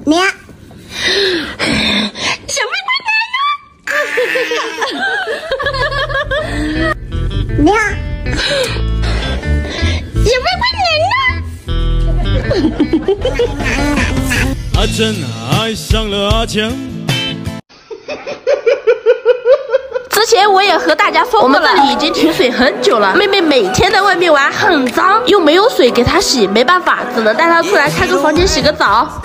娘， 小飞快来了！ 娘， 小飞快来了！ 阿珍爱上了阿强。 之前我也和大家说过了，我们这里已经停水很久了。妹妹每天在外面玩，很脏，又没有水给她洗，没办法，只能带她出来开个房间洗个澡。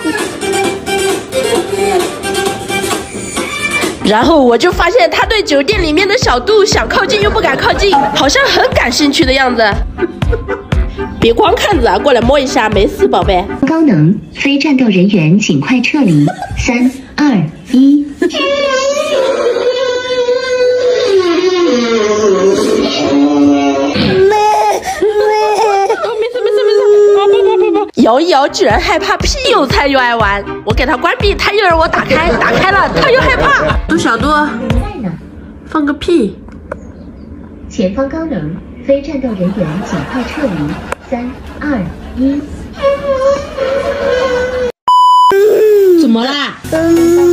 然后我就发现她对酒店里面的小度想靠近又不敢靠近，好像很感兴趣的样子。别光看着啊，过来摸一下，没事，宝贝。 高能，非战斗人员尽快撤离。3、2、1。 摇一摇，居然害怕屁，又菜又爱玩。我给他关闭，他又让我打开，打开了，他又害怕。杜小杜，放个屁！ 前方高能，非战斗人员尽快撤离。3、2、1。 怎么啦？